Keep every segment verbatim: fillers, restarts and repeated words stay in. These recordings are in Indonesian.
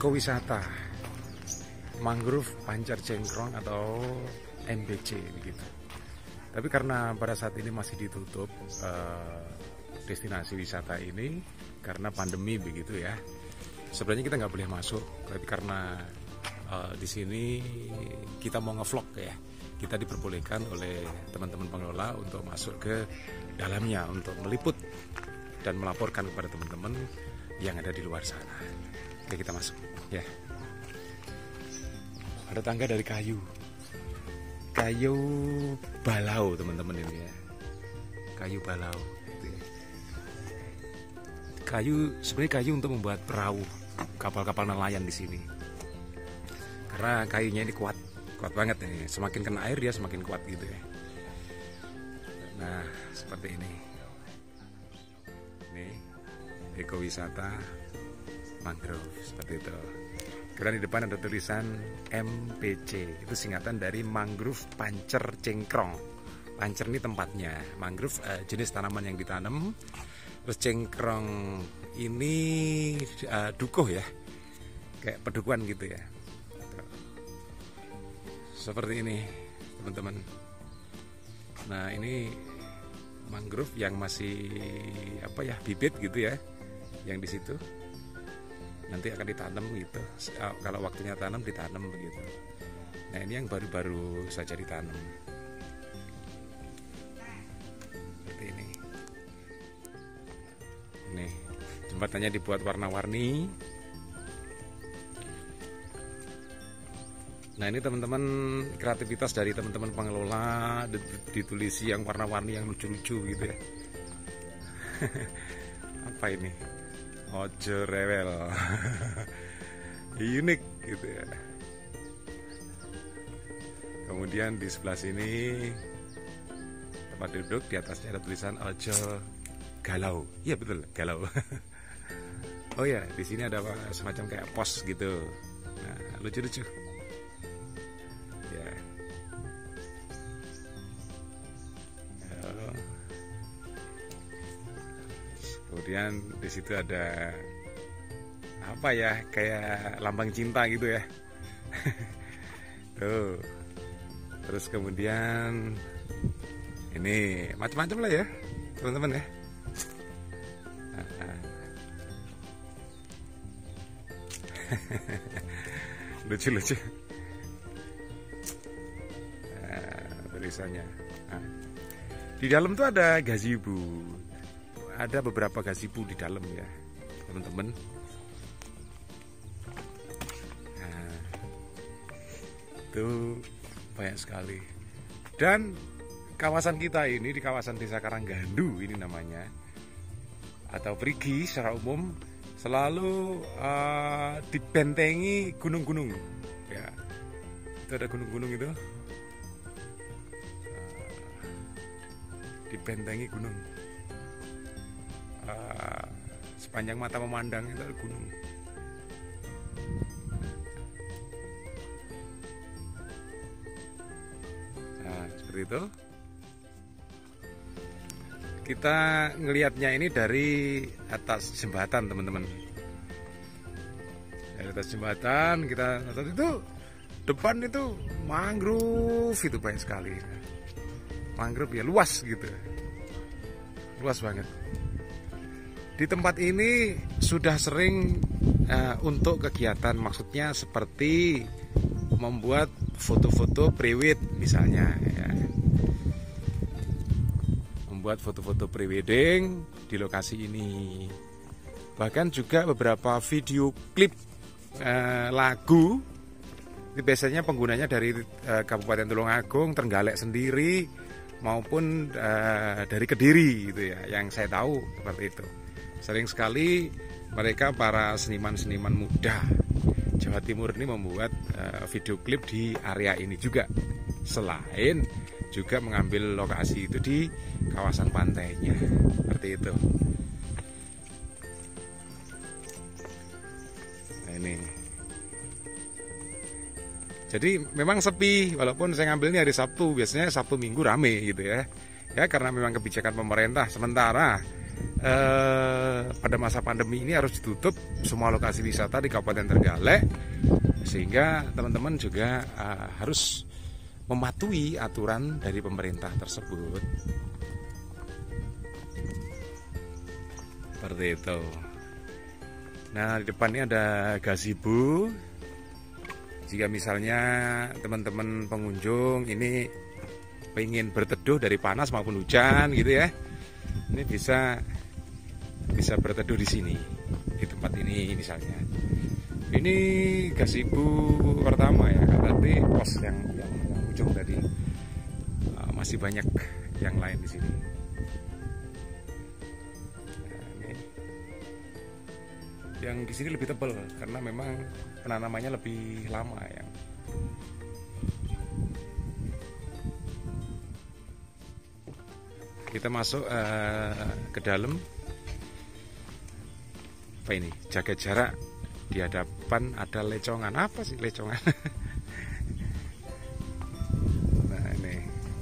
ekowisata mangrove Pancer Cengkrong atau M B C begitu. Tapi karena pada saat ini masih ditutup eh, destinasi wisata ini karena pandemi begitu ya. Sebenarnya kita nggak boleh masuk, tapi karena eh, di sini kita mau ngevlog ya, kita diperbolehkan oleh teman-teman pengelola untuk masuk ke dalamnya untuk meliput dan melaporkan kepada teman-teman yang ada di luar sana. Oke, kita masuk ya. Ada tangga dari kayu. Kayu balau teman-teman ini ya. Kayu balau. Kayu sebenarnya kayu untuk membuat perahu kapal-kapal nelayan di sini. Karena kayunya ini kuat, kuat banget ini. Semakin kena air dia semakin kuat gitu ya. Nah, seperti ini. Ini ekowisata mangrove seperti itu. Kemudian di depan ada tulisan M P C, itu singkatan dari mangrove Pancer Cengkrong. Pancer ini tempatnya, mangrove uh, jenis tanaman yang ditanam. Terus cengkrong ini uh, dukuh ya, kayak pedukuhan gitu ya. Seperti ini teman-teman. Nah ini mangrove yang masih apa ya, bibit gitu ya, yang di situ. Nanti akan ditanam gitu, kalau waktunya tanam ditanam begitu. Nah ini yang baru-baru saja ditanam seperti ini. Nih jembatannya dibuat warna-warni. Nah ini teman-teman kreativitas dari teman-teman pengelola, ditulisi yang warna-warni yang lucu-lucu gitu ya. Apa ini? Ojo rewel. Unik gitu ya. Kemudian di sebelah sini tempat duduk, di atasnya ada tulisan ojo galau. Iya betul, galau. Oh ya, di sini ada semacam kayak pos gitu. Nah, lucu-lucu. Ya. Kemudian di situ ada apa ya, kayak lambang cinta gitu ya. Tuh. Terus kemudian ini macam-macam lah ya teman-teman ya. Lucu-lucu. Nah, tulisannya. Nah, di dalam tuh ada gazebo. Ada beberapa gazebo di dalam ya teman-teman. Nah, itu banyak sekali. Dan kawasan kita ini di kawasan Desa Karanggandu ini namanya, atau Perigi secara umum, selalu uh, dibentengi gunung-gunung ya. Itu ada gunung-gunung itu, uh, dibentengi gunung. Uh, sepanjang mata memandang itu ada gunung. Nah seperti itu. Kita ngelihatnya ini dari atas jembatan teman-teman. Dari atas jembatan kita lihat itu depan itu mangrove, itu banyak sekali. Mangrove ya, luas gitu, luas banget. Di tempat ini sudah sering uh, untuk kegiatan, maksudnya seperti membuat foto-foto pre-wed misalnya ya. Membuat foto-foto pre-wedding di lokasi ini. Bahkan juga beberapa video klip uh, lagu. Ini biasanya penggunanya dari uh, Kabupaten Tulungagung, Trenggalek sendiri maupun uh, dari Kediri gitu ya, yang saya tahu seperti itu. Sering sekali mereka para seniman-seniman muda Jawa Timur ini membuat uh, video klip di area ini juga. Selain juga mengambil lokasi itu di kawasan pantainya. Seperti itu. Nah ini. Jadi memang sepi, walaupun saya ngambilnya hari Sabtu. Biasanya Sabtu Minggu rame gitu ya. Ya karena memang kebijakan pemerintah sementara eh, pada masa pandemi ini harus ditutup semua lokasi wisata di Kabupaten Trenggalek, sehingga teman-teman juga eh, harus mematuhi aturan dari pemerintah tersebut. Seperti itu. Nah, di depan ini ada gazebo. Jika misalnya teman-teman pengunjung ini pengen berteduh dari panas maupun hujan gitu ya, ini bisa bisa berteduh di sini, di tempat ini misalnya. Ini gazebo pertama ya, nanti pos yang yang, yang ujung tadi. Uh, masih banyak yang lain di sini. Nah, ini. Yang di sini lebih tebal karena memang penanamannya lebih lama ya. Kita masuk uh, ke dalam. Apa ini? Jaga jarak. Di hadapan ada lecongan. Apa sih lecongan? Nah, ini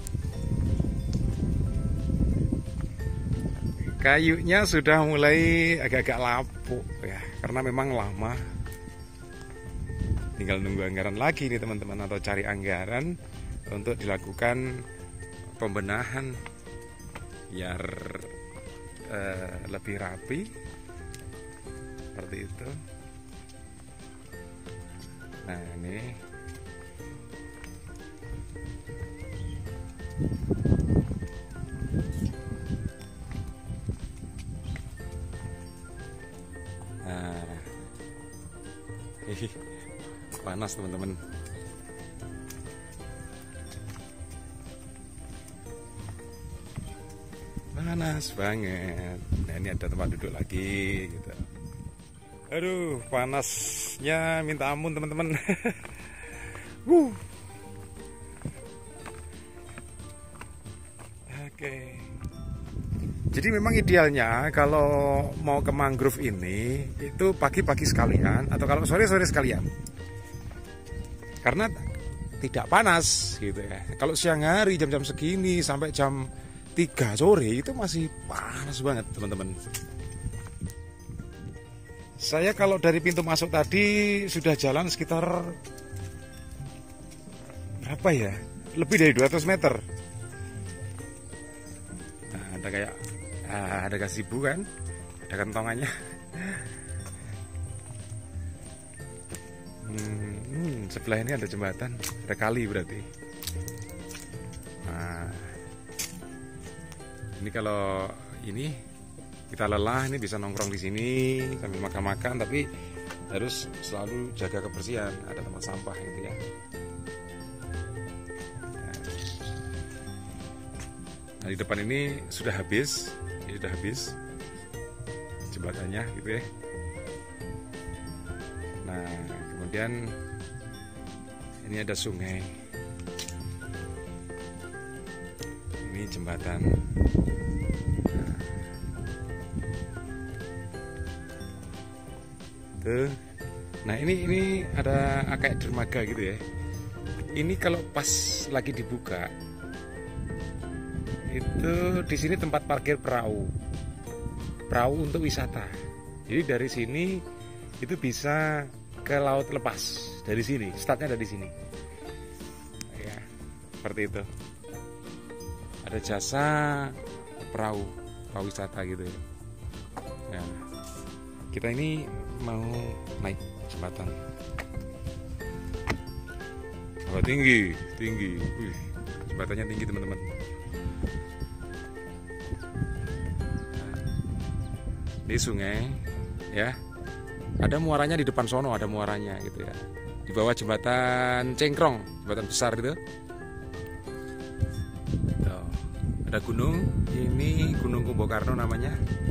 kayunya sudah mulai agak-agak lapuk ya, karena memang lama. Tinggal nunggu anggaran lagi nih teman-teman, atau cari anggaran untuk dilakukan pembenahan biar uh, lebih rapi seperti itu. Nah, ini nah, panas teman-teman. Panas banget. Nah, ini ada tempat duduk lagi gitu. Aduh, panasnya minta ampun teman-teman. uh. Oke. Jadi memang idealnya kalau mau ke mangrove ini itu pagi-pagi sekalian atau kalau sore-sore sekalian. Karena tidak panas gitu ya. Kalau siang hari jam-jam segini sampai jam tiga sore itu masih panas banget teman-teman. Saya kalau dari pintu masuk tadi sudah jalan sekitar berapa ya? Lebih dari dua ratus meter. Nah, ada kayak ah, ada gazebo kan? Ada kentongannya. Hmm, hmm, sebelah ini ada jembatan, ada kali berarti. Nah, ini kalau ini kita lelah ini bisa nongkrong di sini sambil makan-makan, tapi harus selalu jaga kebersihan. Ada tempat sampah gitu ya. Nah, di depan ini sudah habis, ini sudah habis jembatannya gitu ya. Nah, kemudian ini ada sungai. Ini jembatan. Nah, tuh. Nah, ini ini ada kayak dermaga gitu ya. Ini kalau pas lagi dibuka itu di sini tempat parkir perahu. Perahu untuk wisata. Jadi dari sini itu bisa ke laut lepas dari sini. Startnya dari sini. Ya, seperti itu. Ada jasa perahu, perahu wisata gitu ya. Nah, kita ini mau naik jembatan. Oh, tinggi, tinggi. Wih, jembatannya tinggi teman-teman. Ini sungai, ya. Ada muaranya di depan sono, ada muaranya gitu ya. Di bawah jembatan Cengkrong, jembatan besar itu. Tuh, ada gunung. Ini Gunung Kumbakarna namanya.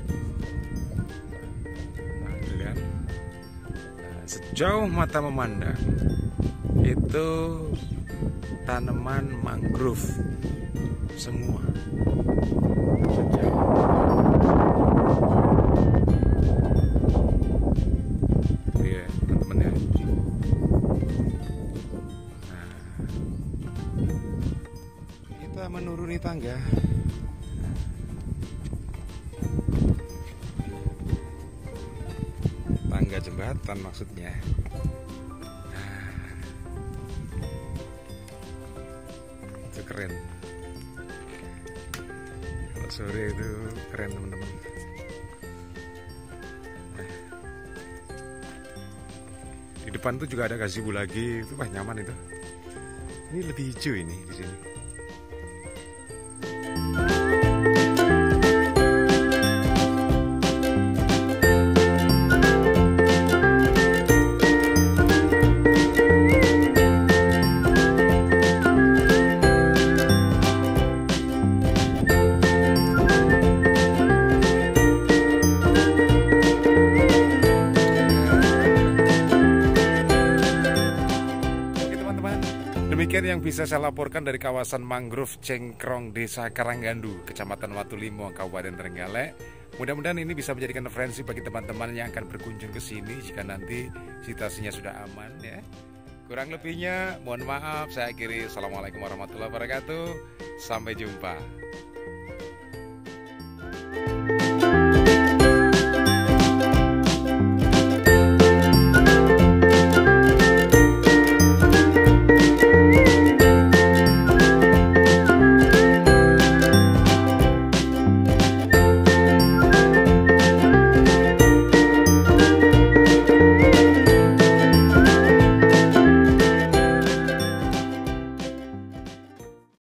Sejauh mata memandang itu tanaman mangrove semua. Sejauh. Iya, teman-teman ya. Nah, kita menuruni tangga. jembatan maksudnya. Nah, itu keren. Kalau sore itu keren teman-teman. Nah, di depan tuh juga ada gazebo lagi, itu wah nyaman itu. Ini lebih hijau ini di sini. Demikian yang bisa saya laporkan dari kawasan mangrove Cengkrong, Desa Karanggandu, Kecamatan Watulimo, Kabupaten Trenggalek. Mudah-mudahan ini bisa menjadikan referensi bagi teman-teman yang akan berkunjung ke sini jika nanti situasinya sudah aman ya. Kurang lebihnya mohon maaf, saya akhiri. Assalamualaikum warahmatullahi wabarakatuh. Sampai jumpa.